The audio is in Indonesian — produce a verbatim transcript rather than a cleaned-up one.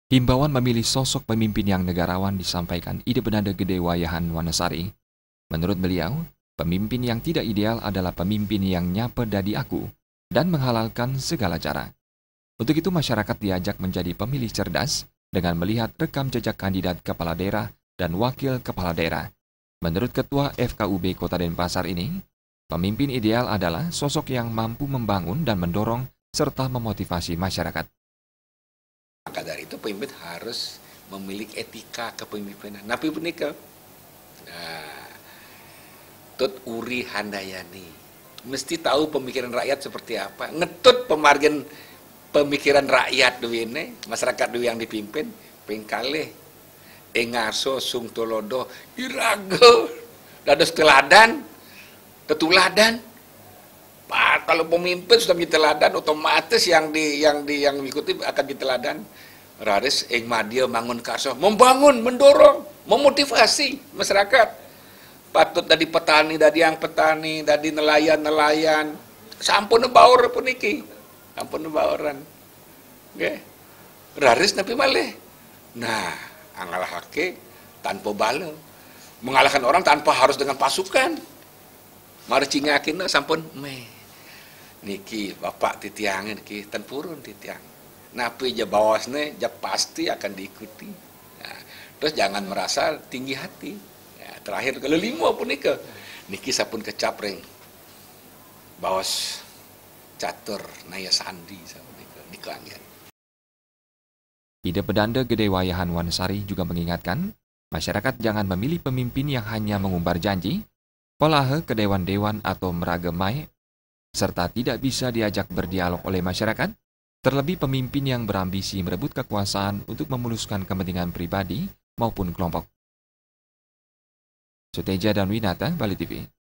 Himbauan memilih sosok pemimpin yang negarawan disampaikan Ide Benanda Gede Wayahan Wanasari. Menurut beliau, pemimpin yang tidak ideal adalah pemimpin yang nyape dadi aku dan menghalalkan segala cara. Untuk itu masyarakat diajak menjadi pemilih cerdas dengan melihat rekam jejak kandidat kepala daerah dan wakil kepala daerah. Menurut Ketua F K U B Kota Denpasar ini, pemimpin ideal adalah sosok yang mampu membangun dan mendorong serta memotivasi masyarakat. Maka dari itu pemimpin harus memiliki etika kepemimpinan. Napi punika, nah, Tut Uri Handayani mesti tahu pemikiran rakyat seperti apa. Ngetut pemargin pemikiran rakyat dewi ini, masyarakat dewi yang dipimpin, pengkalih, engaso sung tolodo, irago, dados teladan, tetuladan. Nah, kalau pemimpin sudah menjadi teladan, otomatis yang di yang di yang mengikuti akan jadi teladan. Raris ing madya mangun karso, membangun, mendorong, memotivasi masyarakat. Patut dari petani, dari yang petani, dari nelayan-nelayan, sampun baur pun iki, sampun bauran. Oke, raris napi malih. Nah, angalahake tanpa bala, mengalahkan orang tanpa harus dengan pasukan. Mari cingakin sampun meh. Niki bapak titiangin niki ten purun titiang. Napi ja bawasne ja pasti akan diikuti. Nah, terus jangan merasa tinggi hati. Ya, terakhir kalau lima pun nika niki sapun kecapreng. Bawas catur naya sandi sapun nika dikangen. Ide Benanda Gede Wayahan Wanasari juga mengingatkan, masyarakat jangan memilih pemimpin yang hanya mengumbar janji, polahe ke dewan-dewan atau meragemai, serta tidak bisa diajak berdialog oleh masyarakat, terlebih pemimpin yang berambisi merebut kekuasaan untuk memuluskan kepentingan pribadi maupun kelompok. Suteja dan Winata, Bali T V.